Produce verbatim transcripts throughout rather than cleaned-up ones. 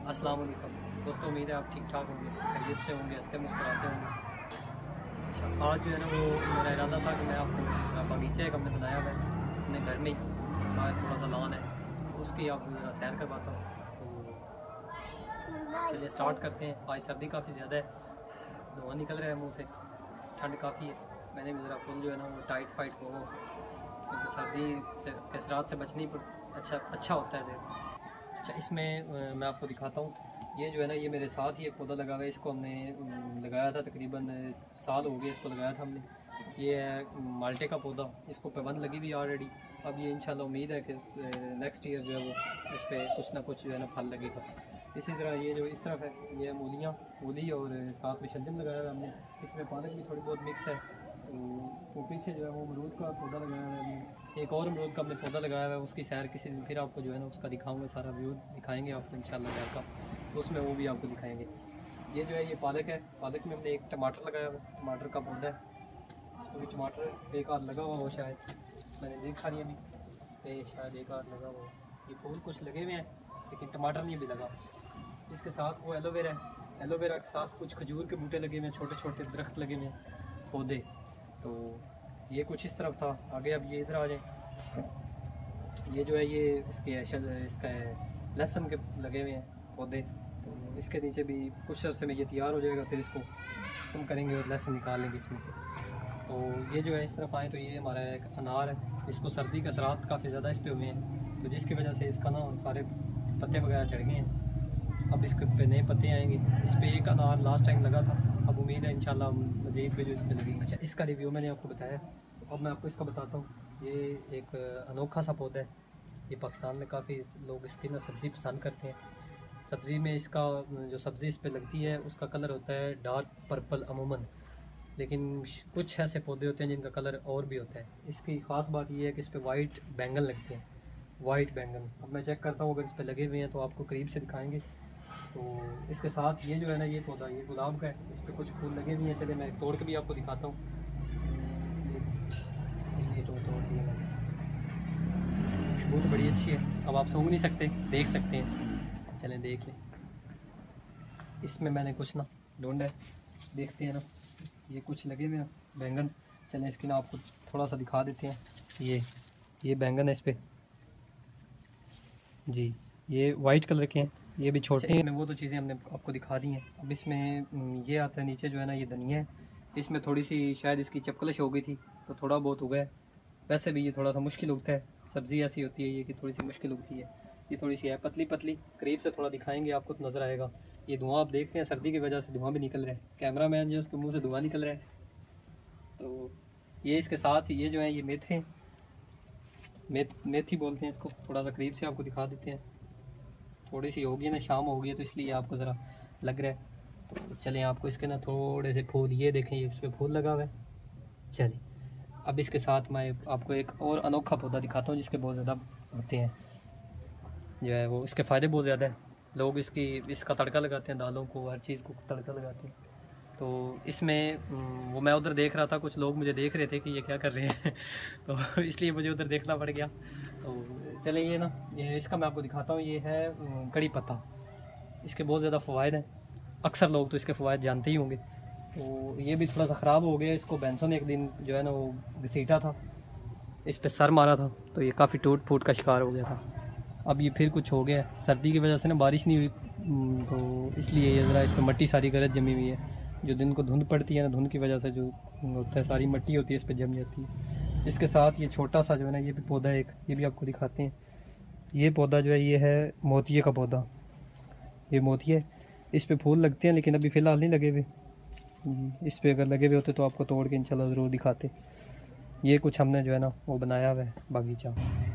अस्सलाम वालेकुम दोस्तों, उम्मीद है आप ठीक ठाक होंगे, खैरियत से होंगे, हंसते मुस्कुराते होंगे। अच्छा, आज जो है ना वो मेरा इरादा था कि मैं आपको मेरा बगीचा एक हमने बनाया हुआ है अपने घर में ही, बाहर थोड़ा सा लॉन है, तो उसकी आपको ज़रा सैर करवाता हूँ। तो चलिए स्टार्ट करते हैं। आज सर्दी काफ़ी ज़्यादा है, धुआं निकल रहा है मुँह से, ठंड काफ़ी है। मैंने भी ज़रा फुल जो है ना वो टाइट फाइट हो, क्योंकि सर्दी से असरात से बचनी पर अच्छा अच्छा होता है। अच्छा, इसमें मैं आपको दिखाता हूँ। ये जो है ना ये मेरे साथ ही एक पौधा लगा हुआ है, इसको हमने लगाया था तकरीबन साल हो गए इसको लगाया था हमने। ये है माल्टे का पौधा, इसको पाबंद लगी हुई ऑलरेडी। अब ये इंशाल्लाह उम्मीद है कि नेक्स्ट ईयर जो है वो इस पर कुछ ना कुछ जो है ना फल लगेगा। इसी तरह ये जो इस तरफ है ये है मूलियाँ, मूली और साथ में शलजम लगाया हुआ है हमने। इसमें पालक भी थोड़ी बहुत मिक्स है। तो वो पीछे जो है वो अमरूद का पौधा लगाया हुआ है हमने। एक और अमरूद का हमने पौधा लगाया हुआ है, उसकी सैर किसी दिन फिर आपको जो है ना उसका दिखाऊंगा, सारा व्यू दिखाएंगे आपको इंशाल्लाह घर का, तो उसमें वो भी आपको दिखाएंगे। ये जो है ये पालक है, पालक में हमने एक टमाटर लगाया हुआ है, टमाटर का पौधा है। इसको भी टमाटर एक आध लगा हुआ हो शायद, मैंने देखा नहीं अभी पे, शायद एक आध लगा हुआ। ये फूल कुछ लगे हुए हैं लेकिन टमाटर नहीं भी लगा। इसके साथ वो एलोवेरा है, एलोवेरा के साथ कुछ खजूर के बूटे लगे हुए हैं, छोटे छोटे दरख्त लगे हुए हैं, पौधे। तो ये कुछ इस तरफ था। आगे अब ये इधर आ जाए। ये जो है ये इसके इसका है लहसुन के लगे हुए हैं पौधे। तो इसके नीचे भी कुछ अरसे में ये तैयार हो जाएगा, फिर इसको हम करेंगे और लहसुन निकाल लेंगे इसमें से। तो ये जो है इस तरफ आए तो ये हमारा एक अनार है, इसको सर्दी के असरात काफ़ी ज़्यादा इस पर हुए हैं, तो जिसकी वजह से इसका ना सारे पत्ते वगैरह चढ़ गए हैं। अब इसके पे नए पत्ते आएंगे। इस पर एक अनार लास्ट टाइम लगा था, अब उम्मीद है इंशाल्लाह मज़ीद पे जो इस पर लगेंगे। अच्छा, इसका रिव्यू मैंने आपको बताया, अब मैं आपको इसका बताता हूँ। ये एक अनोखा सा पौधा है, ये पाकिस्तान में काफ़ी लोग इसकी ना सब्ज़ी पसंद करते हैं। सब्ज़ी में इसका जो सब्ज़ी इस पर लगती है उसका कलर होता है डार्क पर्पल अमूमन, लेकिन कुछ ऐसे पौधे होते हैं जिनका कलर और भी होता है। इसकी ख़ास बात यह है कि इस पर वाइट बैंगन लगते हैं, वाइट बैंगन। अब मैं चेक करता हूँ अगर इस पर लगे हुए हैं तो आपको करीब से दिखाएंगे। तो इसके साथ ये जो है ना ये पौधा ये गुलाब का है, इस पर कुछ फूल लगे हुए हैं। चले मैं तोड़ के भी आपको दिखाता हूँ। ये ये तो तोड़ दिया मैंने, खुशबू तो बड़ी अच्छी है। अब आप सूंघ नहीं सकते, देख सकते हैं, चलें देख लें। इसमें मैंने कुछ ना ढूंढा है, देखते हैं ना। ये कुछ लगे हुए हैं बैंगन, चलें इसकी ना आपको थोड़ा सा दिखा देते हैं। ये ये बैंगन है इस पर जी, ये वाइट कलर के हैं, ये भी छोटे हैं। इसमें वो तो चीज़ें हमने आपको दिखा दी हैं। अब इसमें ये आता है नीचे जो है ना ये धनिया है, इसमें थोड़ी सी शायद इसकी चपकलिश हो गई थी तो थोड़ा बहुत उगा है। वैसे भी ये थोड़ा सा मुश्किल उगता है, सब्ज़ी ऐसी होती है ये कि थोड़ी सी मुश्किल उगती है। ये थोड़ी सी है पतली पतली, करीब से थोड़ा दिखाएंगे आपको तो नज़र आएगा। ये धुआं आप देखते हैं, सर्दी की वजह से धुआं भी निकल रहा है, कैमरा मैन जो उसके मुँह से धुआं निकल रहा है। तो ये इसके साथ ये जो है ये मेथी मेथ मेथी बोलते हैं इसको, थोड़ा सा करीब से आपको दिखा देते हैं। थोड़ी सी होगी ना, शाम हो गई है तो इसलिए आपको ज़रा लग रहा है। तो चलें आपको इसके ना थोड़े से फूल, ये देखें ये इस पर फूल लगा हुआ है। चलिए अब इसके साथ मैं आपको एक और अनोखा पौधा दिखाता हूँ जिसके बहुत ज़्यादा होते हैं, जो है वो इसके फ़ायदे बहुत ज़्यादा हैं। लोग इसकी इसका तड़का लगाते हैं, दालों को हर चीज़ को तड़का लगाते हैं। तो इसमें वो मैं उधर देख रहा था, कुछ लोग मुझे देख रहे थे कि ये क्या कर रहे हैं तो इसलिए मुझे उधर देखना पड़ गया। तो चले ये ना ये इसका मैं आपको दिखाता हूँ। ये है कड़ी पत्ता, इसके बहुत ज़्यादा फ़वाद हैं, अक्सर लोग तो इसके फ़वाद जानते ही होंगे। तो ये भी थोड़ा सा ख़राब हो गया, इसको बैंसों ने एक दिन जो है ना वो घसीटा था, इस पर सर मारा था तो ये काफ़ी टूट फूट का शिकार हो गया था। अब ये फिर कुछ हो गया, सर्दी की वजह से ना बारिश नहीं हुई, तो इसलिए ये ज़रा इस पर मट्टी सारी गरज जमी हुई है। जो दिन को धुंध पड़ती है ना, धुंध की वजह से जो होता है सारी मट्टी होती है इस पर जम जाती है। इसके साथ ये छोटा सा जो है ना ये भी पौधा है एक, ये भी आपको दिखाते हैं। ये पौधा जो है ये है मोतिये का पौधा, ये मोतिये, इस पे फूल लगते हैं लेकिन अभी फ़िलहाल नहीं लगे हुए। इस पे अगर लगे हुए होते तो आपको तोड़ के इंशाल्लाह ज़रूर दिखाते। ये कुछ हमने जो है ना वो बनाया हुआ है बागीचा।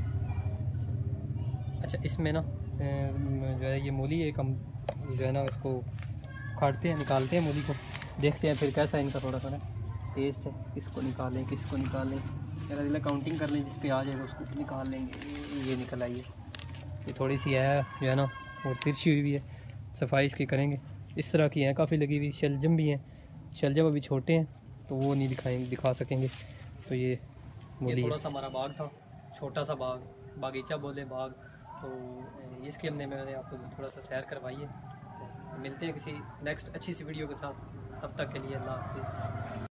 अच्छा, इसमें ना जो है ये मूली एक हम जो है ना उसको काटते हैं, निकालते हैं मूली को, देखते हैं फिर कैसा इनका थोड़ा सा ना टेस्ट है। किसको निकालें किसको निकालें, मेरा दिल काउंटिंग कर लें, जिस पे आ जाएगा उसको निकाल लेंगे। ये निकल आई है, ये थोड़ी सी है जो है ना वो तिरछी हुई भी है, सफाई इसकी करेंगे। इस तरह की हैं काफ़ी लगी हुई, शलजम भी हैं, शलजम अभी छोटे हैं तो वो नहीं दिखाएंगे दिखा सकेंगे। तो ये मूली, ये थोड़ा सा हमारा बाग था, छोटा सा बाग, बागीचा बोले बाग। तो इसकी हमने मैंने आपको थोड़ा सा सैर करवाई है। मिलते हैं किसी नेक्स्ट अच्छी सी वीडियो के साथ, तब तक के लिए अल्लाह हाफिज़।